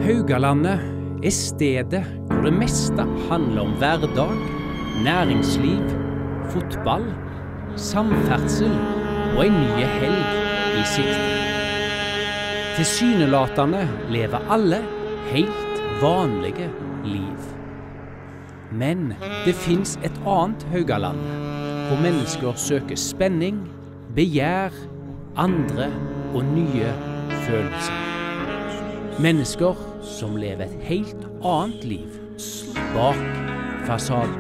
Haugalandet stedet hvor det meste handler om hverdag, næringsliv, fotball, samferdsel og en ny helg i sikte. Tilsynelatende lever alle helt vanlige liv. Men det finnes et annet Haugaland, hvor mennesker søker spenning, begjær, andre og nye følelser. Mennesker som lever et helt annet liv bak fasaden.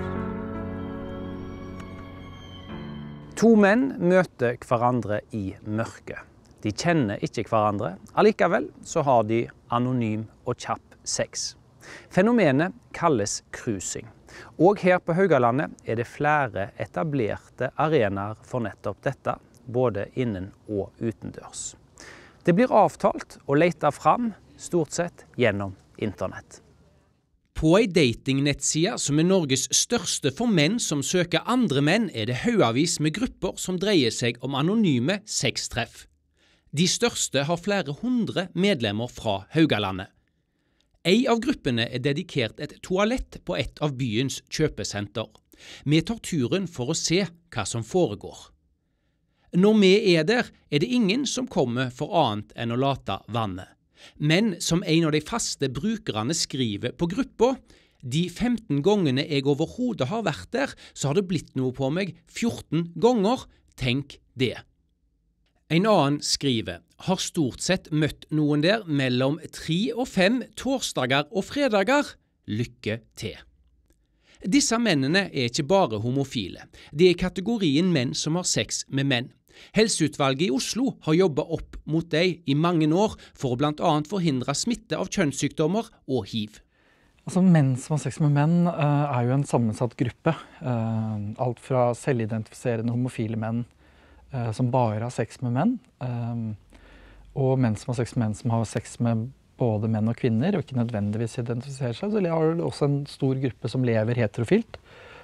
To menn møter hverandre i mørket. De kjenner ikke hverandre, allikevel så har de anonym og kjapp sex. Fenomenet kalles cruising, og her på Haugalandet det flere etablerte arenaer for nettopp dette, både innen og utendørs. Det blir avtalt og letet fram, stort sett gjennom internett. På en datingnettside som Norges største for menn som søker andre menn, det haugavis med grupper som dreier seg om anonyme sextreff. De største har flere hundre medlemmer fra Haugalandet. En av gruppene dedikert et toalett på et av byens kjøpesenter. Vi tar turen for å se hva som foregår. Når vi der, det ingen som kommer for annet enn å late vannet. Men som en av de faste brukerne skriver på gruppa, de 15 gangene jeg overhodet har vært der, så har det blitt noe på meg 14 ganger, tenk det. En annen skriver, har stort sett møtt noen der mellom 3 og 5 torsdager og fredager. Lykke til. Disse mennene ikke bare homofile. De kategorien menn som har sex med menn. Helseutvalget i Oslo har jobbet opp mot deg i mange år for å blant annet forhindre smitte av kjønnssykdommer og HIV. Altså, menn som har sex med menn jo en sammensatt gruppe. Alt fra selvidentifiserende homofile menn som bare har sex med menn, og menn som har sex med både menn og kvinner, og ikke nødvendigvis identifiserer seg. Så det har også en stor gruppe som lever heterofilt,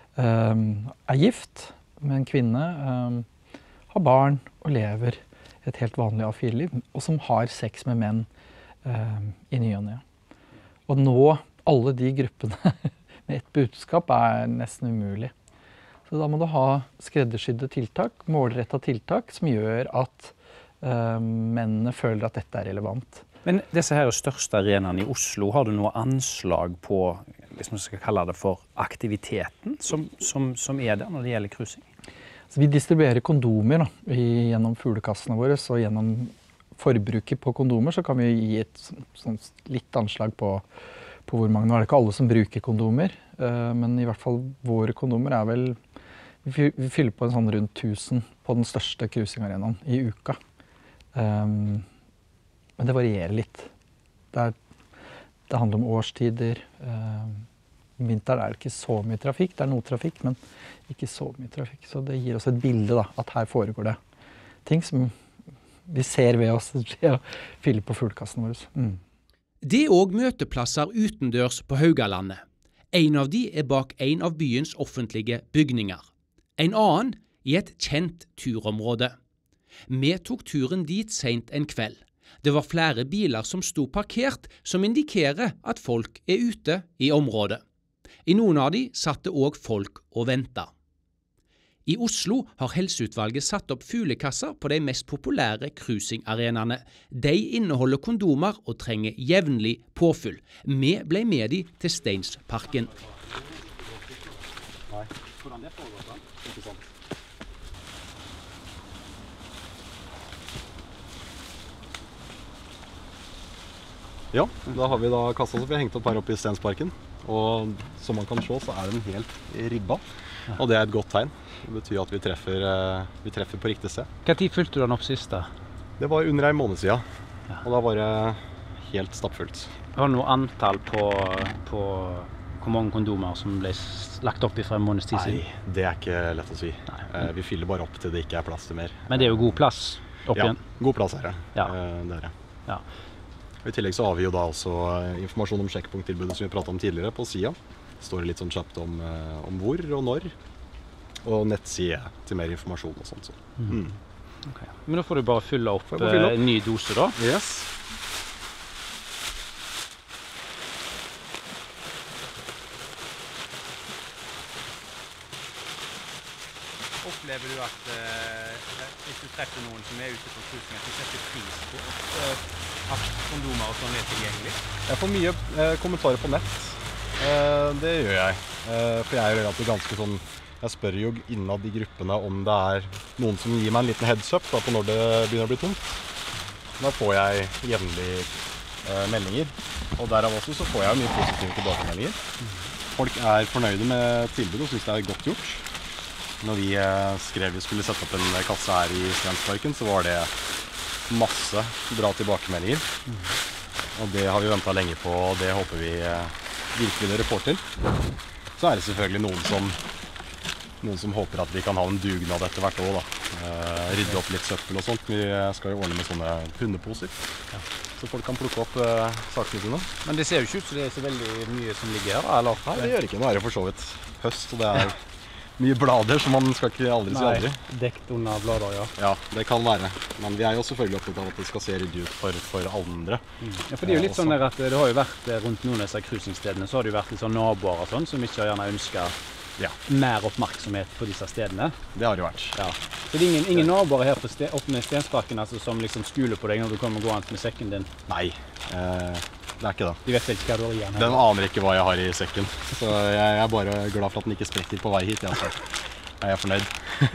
gift med en kvinne, har barn og lever et helt vanlig A4-liv, og som har sex med menn i ny og ne. Og nå alle de gruppene med et budskap nesten umulig. Så da må du ha skreddersydde tiltak, målrettede tiltak, som gjør at mennene føler at dette relevant. Men disse her største arenaene i Oslo, har du noe anslag på, hvis man skal kalle det for aktiviteten, som der når det gjelder cruising? Så vi distribuerer kondomer gjennom fuglekassene våre, så gjennom forbruket på kondomer så kan vi gi et litt anslag på hvor mange. Nå det ikke alle som bruker kondomer, men i hvert fall våre kondomer vel, vi fyller på en sånn rundt 1000 på den største cruisingarenaen i uka. Men det varierer litt. Det handler om årstider. Om vinteren det ikke så mye trafikk, det noe trafikk, men ikke så mye trafikk. Så det gir oss et bilde at her foregår det ting som vi ser ved oss å fylle på fuglekassen vår. Det også møteplasser utendørs på Haugalandet. En av de bak en av byens offentlige bygninger. En annen i et kjent turområde. Vi tok turen dit sent en kveld. Det var flere biler som sto parkert, som indikerer at folk ute i området. I noen av de satt det også folk og ventet. I Oslo har Helseutvalget satt opp fuglekasser på de mest populære cruisingarenaene. De inneholder kondomer og trenger jevnlig påfyll. Vi ble med de til Steinsparken. Hvordan det foregår da? Ikke sant? Ja, da har vi kassa som vi har hengt opp her oppe i Steinsparken. Og som man kan se, så den helt ribba. Og det et godt tegn. Det betyr at vi treffer på riktig sted. Hva tid fylte du den opp sist da? Det var under en måned siden. Ja. Og da var det helt stappfullt. Har du noe antall på hvor mange kondomer som ble lagt opp i for en måneds tid siden? Nei, det ikke lett å si. Vi fyller bare opp til det ikke plass til mer. Men det jo god plass opp igjen? Ja, god plass her. Ja. Det det. Ja. I tillegg så har vi jo da også informasjon om sjekkpunkttilbudet som vi pratet om tidligere på siden. Det står litt sånn kjapt om hvor og når, og nettside til mer informasjon og sånt. Okay. Men da får du bare fylle opp en ny dose da? Yes. opplever du at hvis du treffer noen som ute på cruising, at du setter pris på at kondomer og sånn tilgjengelig? Jeg får mye kommentarer på nett. Det gjør jeg. For jeg er alltid ganske sånn, jeg spør jo innad i gruppene om det noen som gir meg en liten heads up da, på når det begynner å bli tomt. Da får jeg jevnlig meldinger, og derav også så får jeg mye positive tilbakemeldinger. Folk fornøyde med tilbudet og synes det godt gjort. Når vi skrev vi skulle sette opp en kasse her i Stensparken, så var det masse bra tilbakemeldinger. Og det har vi ventet lenge på, og det håper vi virkelig dere får til. Så det selvfølgelig noen som håper at vi kan ha en dugnad etter hvert år da. Rydde opp litt søppel og sånt. Vi skal jo ordne med sånne hundeposer. Ja. Så folk kan plukke opp sakene sine. Men det ser jo ikke ut som det så veldig mye som ligger her, eller? Nei, det gjør ikke. Nå det for så vidt høst, og det mye blader, så man skal ikke aldri si aldri. Nei, dekt under blader, ja. Ja, det kan være. Men vi jo selvfølgelig opptatt av at det skal se ryddig ut for andre. Ja, for det jo litt sånn at det har jo vært rundt noen av disse cruisingstedene, så har det jo vært litt sånn naboer og sånn, som ikke gjerne ønsker mer oppmerksomhet på disse stedene. Det har det vært. Ja. Så det ingen naboer her oppe med Stensparken altså, som liksom skuler på deg når du kommer gående med sekken din? Nei, det ikke det. De vet vel ikke hva du har igjen? Den aner ikke hva jeg har i sekken. Så jeg bare glad for at den ikke sprekker på vei hit. Altså. Jeg fornøyd.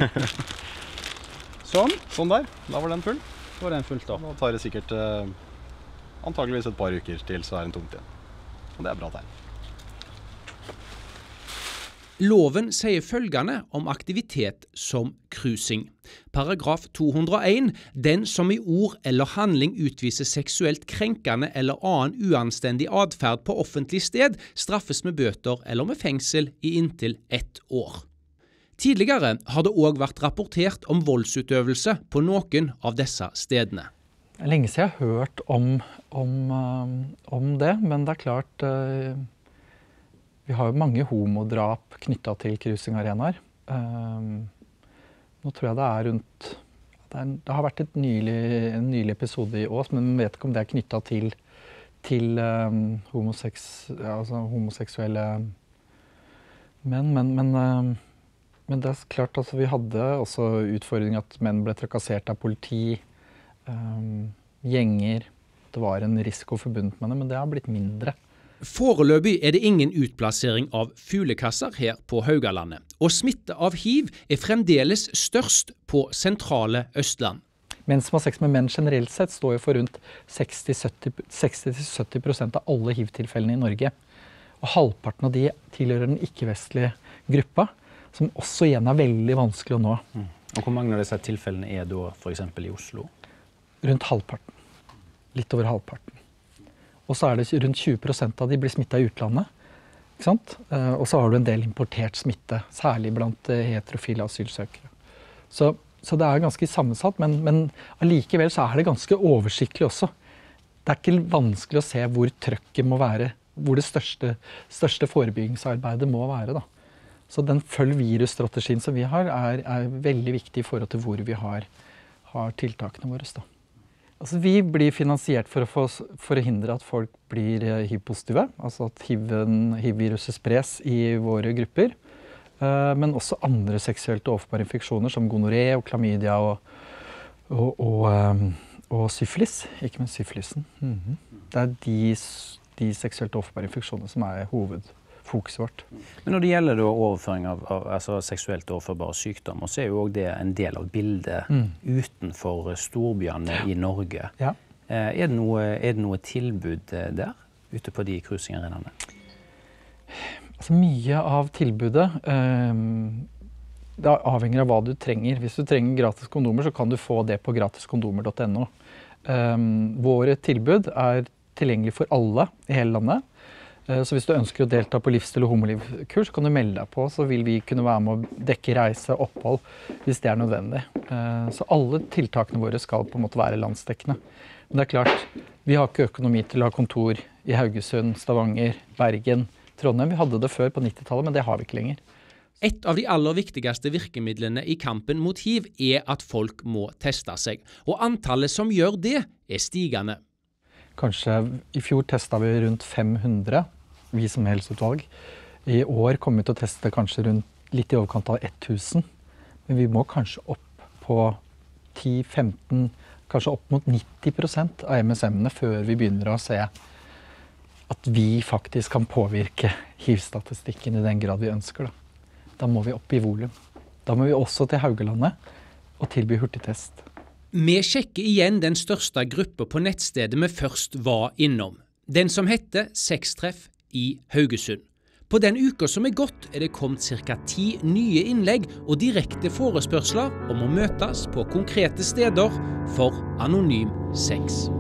Sånn? Sånn der. Da var den full. Da var den fullt da. Nå tar det sikkert antageligvis et par uker til, så den tomt igjen. Og det bra tegn. Loven sier følgende om aktivitet som cruising. Paragraf 201. Den som i ord eller handling utviser seksuelt krenkende eller annen uanstendig adferd på offentlig sted, straffes med bøter eller med fengsel i inntil 1 år. Tidligere har det også vært rapportert om voldsutøvelse på noen av disse stedene. Det lenge siden jeg har hørt om det, men det klart vi har jo mange homodrap knyttet til cruisingarenaer. Nå tror jeg det rundt det har vært en nylig episode i Ås, men jeg vet ikke om det knyttet til homoseksuelle menn. Men det klart, altså, vi hadde også utfordringen at menn ble trakassert av politi, gjenger. Det var en risiko forbundet med det, men det har blitt mindre. Foreløpig det ingen utplassering av fuglekasser her på Haugalandet, og smitte av HIV fremdeles størst på sentrale Østland. Menn som har sex med menn generelt sett står jo for rundt 60-70% av alle HIV-tilfellene i Norge. Og halvparten av de tilhører den ikke-vestlige gruppa, som også igjen veldig vanskelig å nå. Og hvor mange av disse tilfellene da for eksempel i Oslo? Rundt halvparten. Litt over halvparten. Og så det rundt 20% av de blir smittet i utlandet. Ikke sant? Og så har du en del importert smitte, særlig blant heterofile asylsøkere. Så det ganske sammensatt, men allikevel så det ganske oversiktlig også. Det ikke vanskelig å se hvor trøkket må være, hvor det største forebyggingsarbeidet må være. Da. Så den følg-virus-strategien som vi har, veldig viktig i forhold til hvor vi har tiltakene våre. Da. Altså, vi blir finansiert for å forhindre at folk blir HIV-positive, altså at HIV-viruset spres i våre grupper, men også andre seksuelt overførbare infeksjoner som gonoré og klamydia og syfilis, ikke minst syfilisen. Det de seksuelt overførbare infeksjoner som hovedfokuset vårt. Men når det gjelder overføring av altså seksuelt overførbare sykdommer, så jo også det en del av bildet utenfor storbyene i Norge. Ja. Det noe tilbud der, ute på de cruisingarenaene? Altså, mye av tilbudet det avhenger av hva du trenger. Hvis du trenger gratis kondomer, så kan du få det på gratiskondomer.no. Våre tilbud tilgjengelig for alle i hele landet. Så hvis du ønsker å delta på livsstil- og homolivkurs, så kan du melde deg på, så vil vi kunne være med å dekke reise og opphold hvis det nødvendig. Så alle tiltakene våre skal på en måte være landsdekkende. Men det klart, vi har ikke økonomi til å ha kontor i Haugesund, Stavanger, Bergen, Trondheim. Vi hadde det før på 90-tallet, men det har vi ikke lenger. Et av de aller viktigste virkemidlene i kampen mot HIV at folk må teste seg, og antallet som gjør det stigende. Kanskje i fjor testet vi rundt 500, vi som helseutvalg. I år kommer vi til å teste kanskje rundt litt i overkant av 1000. Men vi må kanskje opp på 10-15, kanskje opp mot 90% av MSM-ene før vi begynner å se at vi faktisk kan påvirke HIV-statistikken i den grad vi ønsker. Da må vi opp i volum. Da må vi også til Haugalandet og tilby hurtigtest. Vi sjekker igjen den største gruppa på nettstedet vi først var innom. Den som heter Sextreff i Haugesund. På den uka som er gått det kommet ca. 10 nye innlegg og direkte forespørsler om å møtes på konkrete steder for anonym sex.